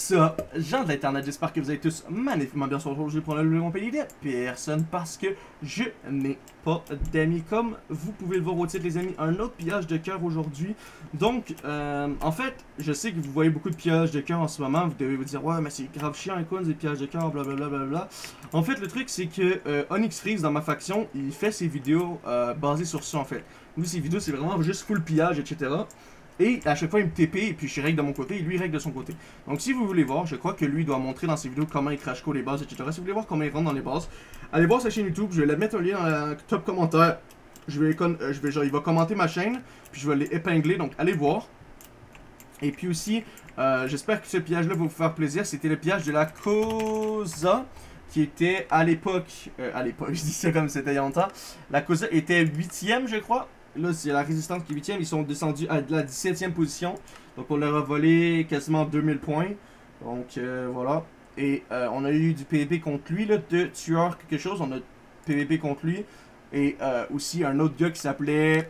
What's up, gens de l'internet, j'espère que vous allez tous magnifiquement bien sur le jour. Je vais prendre le compagnie de personne parce que je n'ai pas d'amis. Comme vous pouvez le voir au titre, les amis, un autre pillage de cœur aujourd'hui. Donc, en fait, je sais que vous voyez beaucoup de pillages de cœur en ce moment. Vous devez vous dire, ouais, mais c'est grave chiant, quoi, des pillages de cœur, blablabla. En fait, le truc, c'est que Onyx Freeze, dans ma faction, il fait ses vidéos basées sur ça, en fait. Lui, ses vidéos, c'est vraiment juste full pillage, etc. Et à chaque fois, il me TP, et puis je règle de mon côté, et lui règle de son côté. Donc si vous voulez voir, je crois que lui doit montrer dans ses vidéos comment il crash code les bases, etc. Si vous voulez voir comment il rentre dans les bases, allez voir sa chaîne YouTube, je vais mettre un lien dans le top commentaire. Genre, il va commenter ma chaîne, puis je vais l'épingler, donc allez voir. Et puis aussi, j'espère que ce pillage-là va vous faire plaisir. C'était le pillage de la Cosa, qui était à l'époque, je dis ça comme c'était il y a longtemps, la Cosa était 8ème, je crois. Là, c'est la résistance qui est 8ème. Ils sont descendus à la 17ème position. Donc, on leur a volé quasiment 2000 points. Donc, voilà. Et on a eu du PvP contre lui, là, de tueur quelque chose. On a PvP contre lui. Et aussi un autre gars qui s'appelait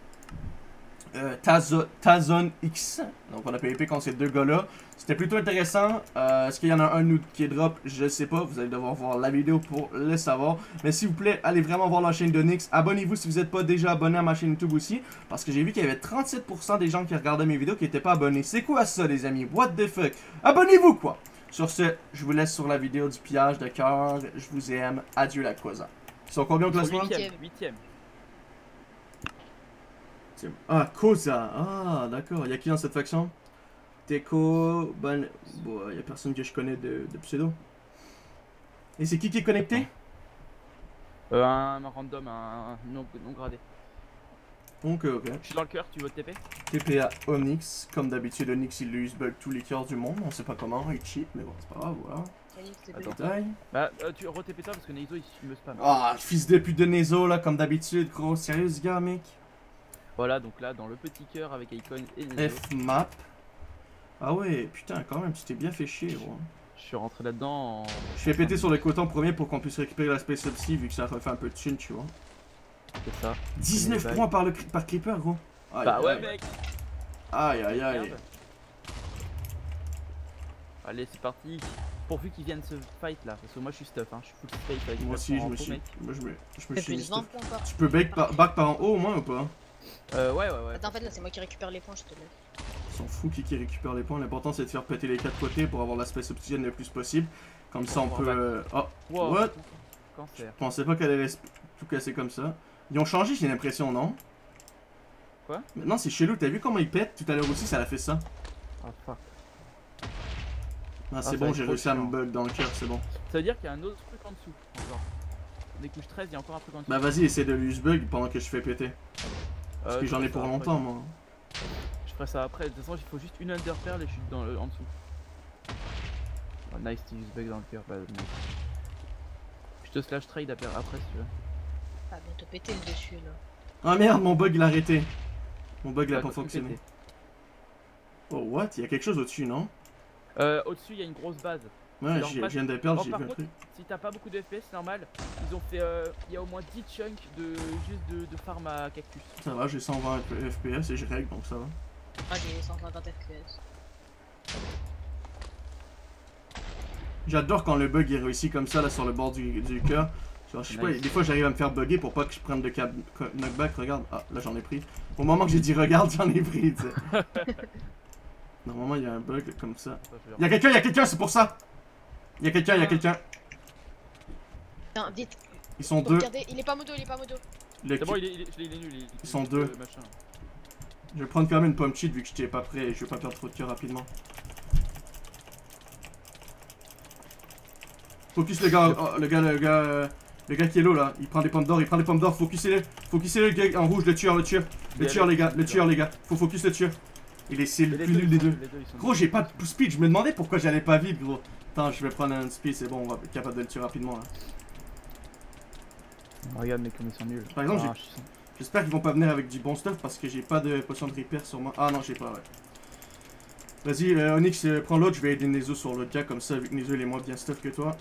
Tazon X. Donc, on a PvP contre ces deux gars-là. C'était plutôt intéressant. Est-ce qu'il y en a un ou qui est drop? Je ne sais pas. Vous allez devoir voir la vidéo pour le savoir. Mais s'il vous plaît, allez vraiment voir la chaîne d'Onyx. Abonnez-vous si vous n'êtes pas déjà abonné à ma chaîne YouTube aussi. Parce que j'ai vu qu'il y avait 37% des gens qui regardaient mes vidéos qui n'étaient pas abonnés. C'est quoi ça, les amis? What the fuck? Abonnez-vous, quoi! Sur ce, je vous laisse sur la vidéo du pillage de cœur. Je vous aime. Adieu la Cosa. Ils sont combien au classement? 8ème. Ah, Cosa. Ah, d'accord. Il y a qui dans cette faction? Teco, bon, y a personne que je connais de pseudo. Et c'est qui est connecté? Un random, un non gradé. Donc, ok. Je suis dans le cœur, tu veux TP? TP à Onyx, comme d'habitude, Onyx il use bug tous les cœurs du monde, on sait pas comment, il cheat, mais bon, c'est pas grave, voilà. Attends. Bah, tu re-TP toi parce que Neizo il me spam. Ah, fils de pute de Nezo là, comme d'habitude, gros, sérieux ce gars, mec. Voilà, donc là, dans le petit cœur avec Icon et Neizo. F-map. Ah ouais, putain, quand même, tu t'es bien fait chier, gros. Je suis rentré là-dedans en... Je fais péter sur le coton premier pour qu'on puisse récupérer l'aspect subside vu que ça refait un peu de thune, tu vois. C'est ça. 19 points par creeper, gros. Aïe, bah ouais, aïe. mec. Aïe, aïe, aïe. Merde. Allez, c'est parti. Pourvu qu'ils viennent se fight là, parce que moi je suis stuff, hein. Je suis full fight avec moi aussi, je me suis. Moi, je me suis mis stuff. Tu peux back par en haut au moins ou pas? Ouais. Attends, en fait là c'est moi qui récupère les points, je te laisse. Ils sont fous qui récupère les points. L'important c'est de faire péter les 4 côtés pour avoir l'aspect obsidienne le plus possible. Comme ça on peut. Oh, wow. What? Cancer. Je pensais pas qu'elle allait tout casser comme ça. Ils ont changé, j'ai l'impression, non? Quoi? Maintenant c'est chelou, t'as vu comment ils pètent? Tout à l'heure aussi ça a fait ça. Ah fuck. Ah, c'est bon, j'ai réussi à me bug dans le cœur, c'est bon. Ça veut dire qu'il y a un autre truc en dessous. Encore. Des couches 13, il y a encore un truc en dessous. Bah vas-y, essaie de lui bug pendant que je fais péter. Parce que j'en ai pour longtemps, moi. Je ferai ça après, de toute façon il faut juste une underpearl et je suis dans en dessous. Oh, nice, tu use bug dans le cœur, bah nice. Je te slash trade après si tu veux. Ah bientôt péter le dessus là. Ah merde, mon bug l'a arrêté. Mon bug l'a Bah, pas fonctionné. Oh what? Il y a quelque chose au-dessus, non? Au-dessus il y a une grosse base. Ouais, je viens de perdre, j'ai vu un contre, truc. si t'as pas beaucoup de FPS, c'est normal. Ils ont fait, il y a au moins 10 chunks juste de farm à cactus. Ça va, j'ai 120 FPS et je règle, donc ça va. Ah j'ai 150 FPS. J'adore quand le bug est réussi comme ça, là, sur le bord du cœur. Genre, je sais pas, des fois j'arrive à me faire bugger pour pas que je prenne de knockback, regarde. Ah, là j'en ai pris. Au moment que j'ai dit regarde, j'en ai pris, tu sais. Normalement, il y a un bug comme ça. Il y a quelqu'un, c'est pour ça! Il y a quelqu'un. Non, vite. Ils sont deux. Regardez, il est pas modo. C'est bon, il est nul. Ils sont deux. Je vais prendre quand même une pomme cheat vu que j'étais pas prêt et je vais pas perdre trop de cœur rapidement. Focus le gars, le gars qui est low là, il prend des pommes d'or, focussez-le, le gars en rouge, le tueur les gars, faut focus le tueur. Il est c'est le plus nul des deux. Gros, j'ai pas de speed, je me demandais pourquoi j'allais pas vite, gros. Attends, je vais prendre un speed, c'est bon, on va être capable de le tuer rapidement là. Regarde mec comme ils sont nuls. Par exemple, j'espère qu'ils vont pas venir avec du bon stuff parce que j'ai pas de potion de repair sur moi. Ah non, j'ai pas, ouais. Vas-y, Onyx, prends l'autre, je vais aider Nezo sur l'autre gars, comme ça, vu que Nezo il est moins bien stuff que toi.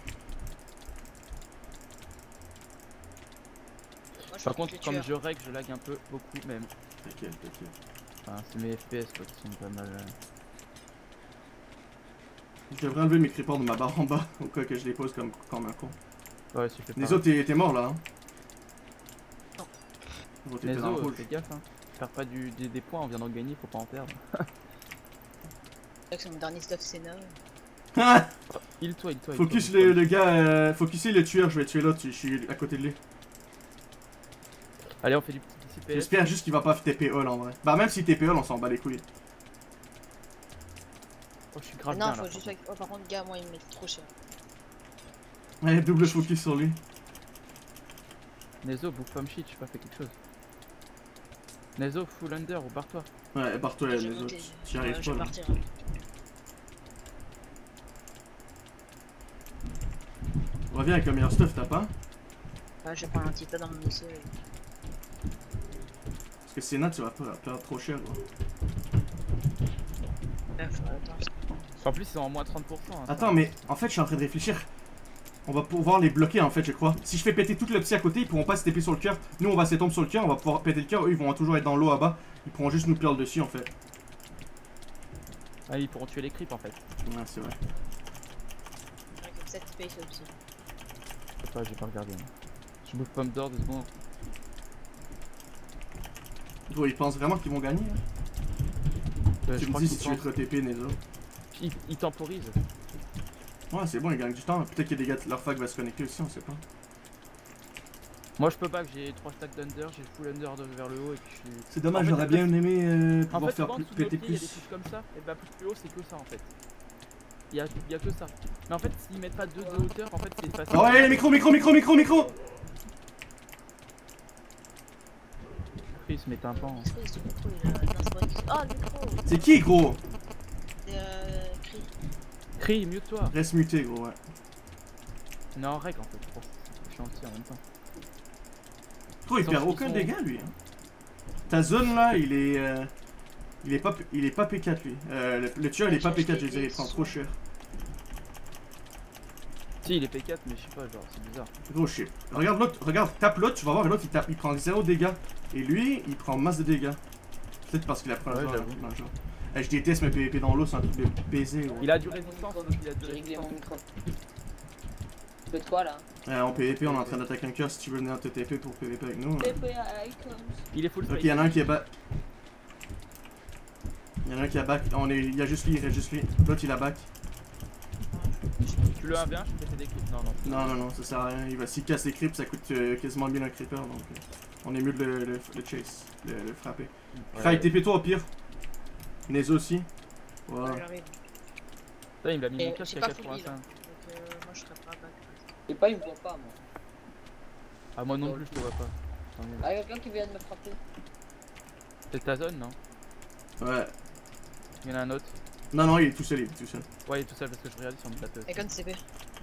Par contre, comme je règle, je lag un peu, beaucoup même. T'inquiète. Enfin, c'est mes FPS quoi qui sont pas mal. Je devrais enlever mes creepers de ma barre en bas, au cas que je les pose comme un con. Ouais, si je fais Les pas. autres, t'es mort là, hein? Non. Gros, t'étais dans le Nezo, rouge. fais gaffe, hein. Perds pas des points, on vient d'en gagner, faut pas en perdre. C'est vrai que c'est mon dernier stuff Senna. Ah! Heal-toi, heal-toi. Focus heal-toi. le gars, focusez le tueur, je vais tuer l'autre, je suis à côté de lui. Allez, on fait du petit CPS. J'espère juste qu'il va pas TP all en vrai. Bah même si TP all, on s'en bat les couilles. Oh, je suis grave Non, bien faut là. juste. Oh, par contre, gars, moi, il me met trop cher. Ouais, double focus sur lui. Nezo, bouffe pomme shit, j'ai pas fait quelque chose. Nezo, full under ou barre-toi. Ouais, barre-toi Je vais les autres, monter. tu y arrives Je pas vais là. partir. Reviens avec le meilleur stuff, t'as pas? Ouais, je vais prendre un petit peu dans mon dossier. Parce que Senna, tu vas perdre trop cher gros. Ouais, faut attendre. En plus, ils sont en moins 30%. Hein, Attends, mais en fait, je suis en train de réfléchir. On va pouvoir les bloquer en fait, je crois. Si je fais péter tout le psy à côté, ils pourront pas se taper sur le cœur. Nous, on va s'étomber sur le cœur, on va pouvoir péter le cœur. Eux, ils vont toujours être dans l'eau là-bas. Ils pourront juste nous perdre dessus en fait. Ah, ils pourront tuer les creeps en fait. Ouais, c'est vrai. Avec 7 space aussi. Attends, j'ai pas regardé. Hein. Je bouffe pomme d'or 2 secondes. Gros, ils pensent vraiment qu'ils vont gagner. Hein. Tu Je me crois dis qu'ils si tu veux te TP, Nezo. Ils temporisent. Ouais, c'est bon, ils gagnent du temps. Peut-être qu'il y a des gars, leur fac va se connecter aussi, on sait pas. Moi, je peux pas, que j'ai 3 stacks d'under, j'ai full under vers le haut et puis je suis. C'est dommage, En fait, j'aurais bien aimé En pouvoir fait, faire souvent, plus, sous péter notre pied, il y a des plus. trucs comme ça, et bah plus haut, c'est que ça en fait. Il y a que ça. Mais en fait, s'ils mettent pas 2 de hauteur, en fait, c'est facile. Oh, ouais, micro. Après, ils se mettent un pan. Espèce de micro, il a un strike. Oh, le micro. C'est qui, gros? C'est Cri. Crie, mute-toi. Reste muté, gros, ouais. On est en règle en fait, je pense. Je suis anti en même temps. Gros, il Ils perd sont- aucun ils sont- dégât, lui. Hein. Ta zone là, il est pas P4 lui. Le tueur il est pas P4, je veux dire, il prend trop cher. Si, il est P4, mais je sais pas, genre, c'est bizarre. Gros, je sais. Regarde l'autre, tape l'autre, tu vas voir, l'autre il prend 0 dégâts. Et lui, il prend masse de dégâts. Peut-être parce qu'il a pris un Ouais, joueur j'avoue. dans le jeu. Eh, je déteste me PVP dans l'eau, c'est un truc de baiser. Gros. Il a du résistance, donc il a du J'ai réglé résistance. mon micro. Tu fais de quoi là? En PVP, on est en train d'attaquer un cœur si tu veux venir te TP pour PVP avec nous. TP icons. Il est full Ok, strike. il y en a un qui est back. Il y en a un qui a back. Il y a juste lui, il reste juste lui. L'autre il a back. Tu le 1v1, je peux péter des clips. Non, non. Non, ça sert à rien. S'il casse les creeps, ça coûte quasiment 1000 un creeper. Donc on est mieux de le chase, le frapper. Cry, TP toi au pire. Nezo aussi. Voilà. Ouais, j'arrive. Putain, il me l'a mis Et mon casque j'ai à pas full heal. 85. Donc, moi, je serais pas back. Et pas, il me voit pas moi. Ah, moi non plus, je te vois pas. Tant mieux. Ah, y'a quelqu'un qui vient de me frapper. C'est ta zone, non? Ouais. Il y en a un autre. Non, il est tout seul, Ouais, il est tout seul parce que je regardais sur mon plateau. Icon CP.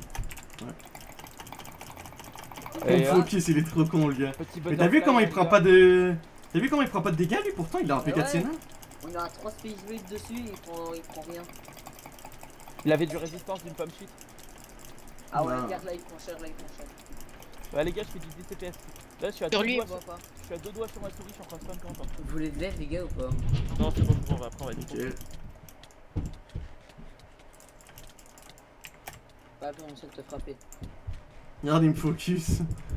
Et, Mon focus, il est trop con, le gars. Petit Mais t'as vu comment il prend pas de. T'as vu comment il prend pas de dégâts lui? Pourtant, il est en P4 Ouais. Senna. On a 3 space build dessus, il prend rien. Il avait du résistance d'une pomme shit. Ah ouais, Non. regarde là, il prend cher. Ouais, les gars, je fais du 10 CPS. Là, je suis à Sur 2 lui, il doigts. voit pas. Je suis à 2 doigts sur ma souris, je suis en train de faire un temps. Vous voulez de l'aide les gars ou pas? Non, c'est bon, on va après, on va être Ok. Pas attends, on essaie de te frapper. Regarde, il me focus.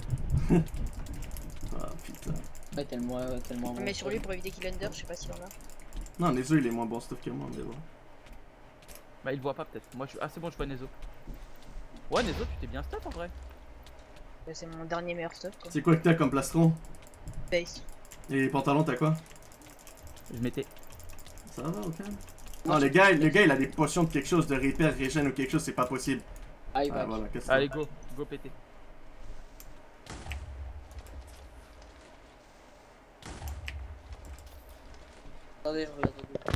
Ah putain. Ouais, tellement On met sur lui pour éviter qu'il under, je sais pas s'il en a. Non, Nezo, il est moins bon stuff que moi, mais bon. Bah, il voit pas peut-être. Moi, je... Ah, c'est bon, je vois Nezo. Ouais, Nezo, tu t'es bien stuff en vrai. C'est mon dernier meilleur stuff quoi. C'est quoi que t'as comme plastron? Base. Et les pantalons, t'as quoi? Je m'étais. Ça va, ok. Non, le gars, il a des potions de quelque chose, de repair, régène ou quelque chose, c'est pas possible. Ah, il Ah, va. voilà, qu'est-ce que Allez, go péter. Attendez, je regarde.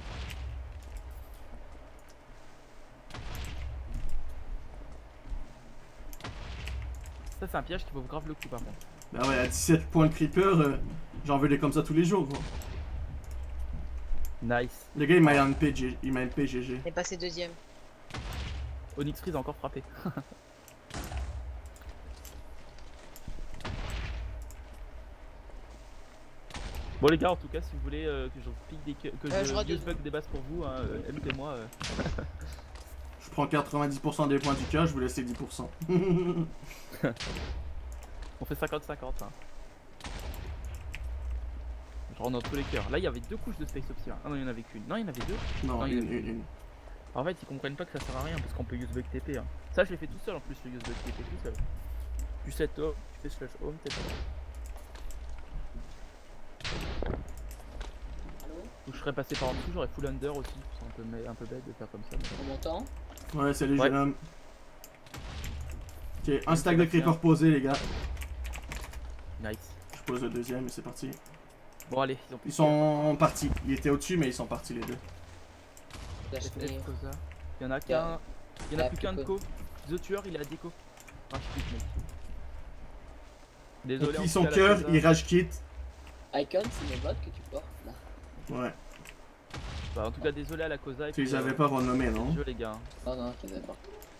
Ça, c'est un piège qui vaut grave le coup par contre. Bah ouais, à 17 points de creeper, j'en veux des comme ça tous les jours, gros. Nice. Le gars, il m'a MP GG. Il est passé deuxième. Onyx Freeze a encore frappé. Bon les gars, en tout cas, si vous voulez que je pique que je je redonne. bug des bases pour vous, hein, aimez-moi. prends 90% des points du cœur, je vous laisse les 10%. On fait 50-50 hein. Je rentre dans tous les cœurs. Là il y avait 2 couches de Space Opti. Ah non il y en avait qu'une. Non il y en avait 2. Non, Non, il y en a une. En fait ils comprennent pas que ça sert à rien parce qu'on peut use bug TP hein. Ça je l'ai fait tout seul en plus le use bug TP tout seul. Tu set home, tu fais slash home, t'es pas là. Allô? Ou je serais passé par en dessous, j'aurais full under aussi. C'est un peu bête de faire comme ça. On m'entend? Ouais, salut Ouais. jeune homme. Ok, un stack de creeper posé les gars. Nice. Je pose le deuxième et c'est parti. Bon allez, Ils sont partis. Ils étaient au-dessus mais ils sont partis les deux. Flash FF, me. Cosa. Il y en a Yeah. qu'un. Il y en a Yeah, plus qu'un de plus co. The tueur il est à déco. Rage quit mec. Désolé. Donc en ils tout sont cas, la cœur, Cosa- ils rage kit. Icon, c'est mes bots que tu portes là. Ouais. Bah, en tout cas désolé à la Cosa. Et Tu les puis, avais pas renommés non? jeu les gars. Non, non, je les avais pas.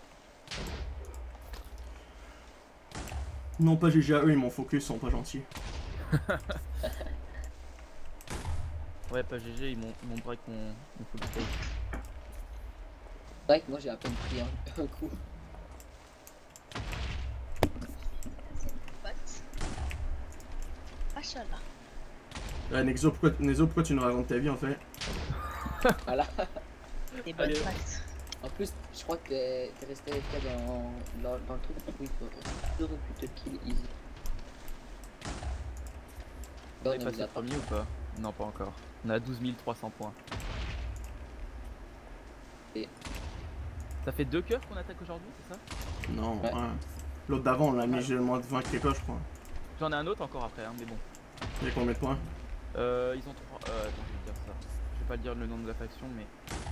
Non pas GG à eux, ils m'ont focus, ils sont pas gentils. Ouais pas GG, ils m'ont break mon full state. C'est vrai que moi j'ai à peine pris un coup. Machallah. Ouais, Nexo, pourquoi tu nous racontes ta vie en fait? Voilà. Des bonnes Allez. facts. En plus, je crois que t'es resté AFK dans le truc où il aurait pu te kill easy. On Bon, est passé premier ou pas? Non pas encore. On a 12 300 points. Et- Ça fait 2 cœurs qu'on attaque aujourd'hui, c'est ça? Non, Ouais. un. L'autre d'avant on l'a mis j'ai moins de 20 creepers je crois. J'en ai un autre encore après, hein, mais bon. Il y a combien de points? Ils ont 3. Attends, je vais dire ça. Je vais pas dire le nom de la faction, mais.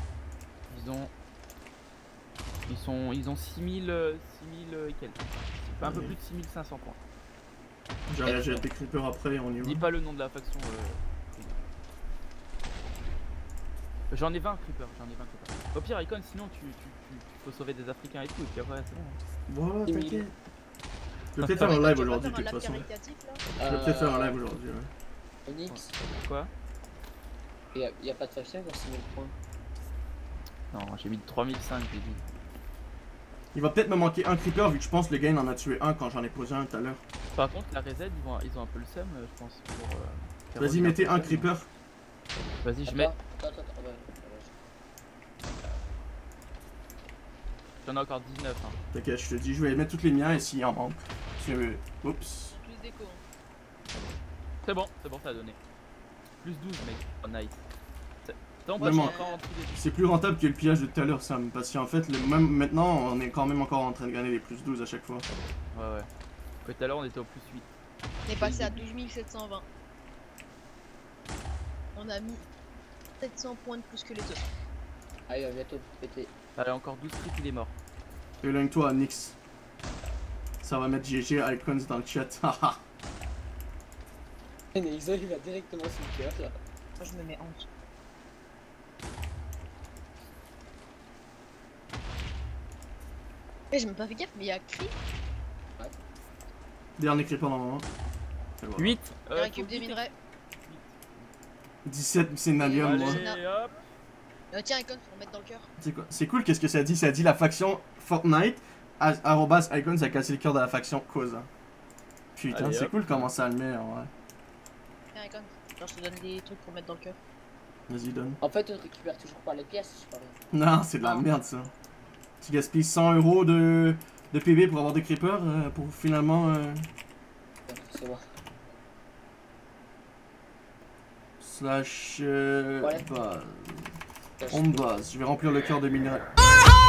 Ils ont 6000 et quelques. Enfin, un peu Ouais. plus de 6500 points. J'ai des creepers après et on y va. Dis pas le nom de la faction. J'en ai 20 creepers, Au pire, Icon, sinon tu faut sauver des Africains et tout, et puis après c'est bon. Voilà, 10 000. t'inquiète. Je vais peut-être faire un live Tu vas aujourd'hui de faire toute un live façon. caritatif là? Je vais peut-être faire un live aujourd'hui, ouais. Onyx, Quoi? y a pas de faction pour 6000 points. Non, j'ai mis 3005, j'ai dit. Il va peut-être me manquer un creeper vu que je pense que le gars il en a tué un quand j'en ai posé un tout à l'heure. Par contre, la reset, ils ont un peu le seum, je pense. Pour, faire Vas-y, revenir mettez le un seum. creeper. Vas-y, je mets. Attends, ouais. J'en ai encore 19. Hein. T'inquiète, je te dis, je vais mettre toutes les miens et s'il en manque. Oups. Plus déco. Hein. C'est bon, ça a donné. Plus 12, mec. Oh, nice. C'est bon, Vraiment. encore en dessous des 10. C'est plus rentable que le pillage de tout à l'heure, Sam. Parce qu'en fait, même maintenant, on est quand même encore en train de gagner les plus 12 à chaque fois. Ouais. Tout à l'heure, on était au plus 8. On est passé à 12 720. On a mis 700 points de plus que les autres. Ah, il va bientôt péter. Allez, encore 12 creeps, il est mort. Éloigne-toi, Nix. Ça va mettre GG Icons dans le chat. Haha. Nexo, il va directement sous le cœur là. Moi je me mets en dessous. Eh, j'ai même pas fait gaffe, mais il y a Cri. Dernier creeper normalement. Et voilà. 8. Il récupère des minerais. 17, c'est Nalium, moi. Allez, hop. Tiens, Icon, faut le mettre dans le cœur. C'est quoi? C'est cool, qu'est-ce que ça dit? Ça dit la faction Fortnite. Arrobas Icons a cassé le cœur de la faction Cosa. Putain, Allez, c'est hop. cool comment ça le met en vrai. Tiens, Icon. Genre, je te donne des trucs pour mettre dans le cœur. Vas-y, donne. En fait, on récupère toujours pas les pièces, je parie. Non, c'est de la Non. merde ça. Tu gaspilles 100 € de PB pour avoir des creepers pour finalement. C'est bon. Slash. Ouais. Base. On base. Je vais remplir le cœur de minerais.